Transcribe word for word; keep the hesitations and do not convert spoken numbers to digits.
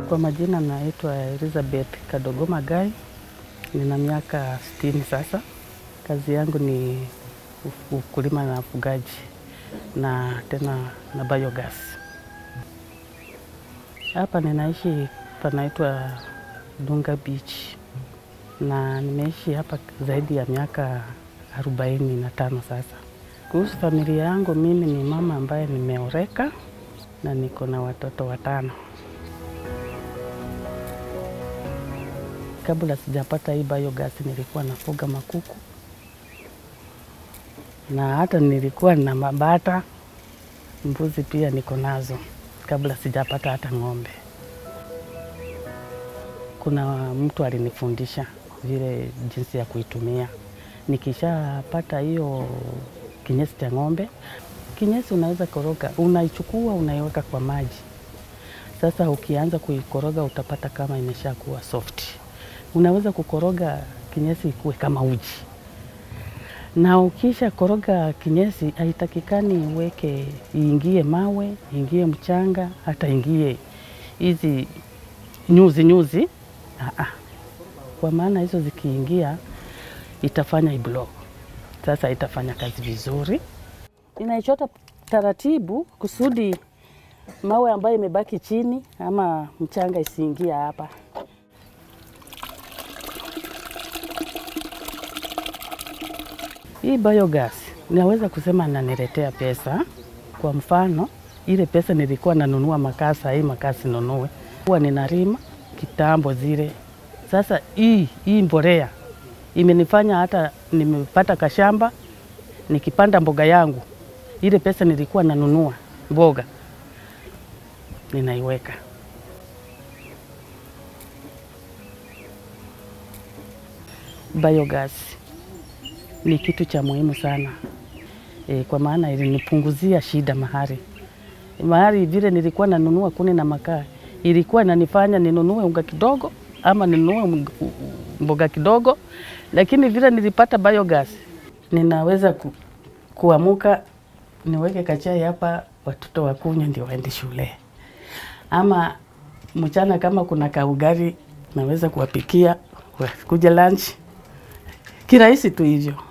Kwa majina naitwa Elizabeth Kadogo Magai. Nina miaka sitini sasa. Kazi yangu ni ukulima na ufugaji na tena na biogas. Hapa ninaishi panaitwa Dunga Beach. Na nimeishi hapa zaidi ya miaka arobaini na tano sasa. Kuhusu familia yangu, mimi ni mama ambaye nimeoreka na niko na watoto watano. Kabla sijapata hii biogas nilikuwa nafuga makuku. Na hata nilikuwa na mabata, mbuzi pia niko nazo kabla sijapata hata ng'ombe. Kuna mtu alinifundisha vile jinsi ya kuitumia. Nikishapata hiyo kinyesi cha ng'ombe, kinyesi unaweza koroga, unaichukua unaiweka kwa maji. Sasa ukianza kuikoroga utapata kama imeshakuwa soft. Unaweza kukoroga kinyesi ikuwe kama uji. Na ukisha koroga kinyesi, haitakikani uweke iingie mawe, iingie mchanga, hata ingie hizi nyuzi nyuzi. Aa, kwa maana hizo zikiingia itafanya iblow. Sasa itafanya kazi vizuri. Inaichota taratibu kusudi mawe ambayo imebaki chini ama mchanga isiingia hapa. Hii biogas naweza kusema inaniletea pesa. Kwa mfano, ile pesa nilikuwa nanunua makasa, hii makasi nunue. Huwa ninalima kitambo zile. Sasa hii hii mbolea imenifanya hata nimepata kashamba, nikipanda mboga yangu. Ile pesa nilikuwa nanunua mboga ninaiweka. Biogas ni kitu cha muhimu sana. E, kwa maana ilinipunguzia shida mahali. Mahali vile nilikuwa nanunua kuni na makaa, ilikuwa inanifanya ninunue unga kidogo ama ninunue mboga kidogo, lakini vile nilipata biogas ninaweza ku, kuamuka niweke kachai hapa, watoto wakunywe ndio waende shule. Ama mchana kama kuna kaugari naweza kuwapikia kuja lunch. Kirahisi tu hivyo.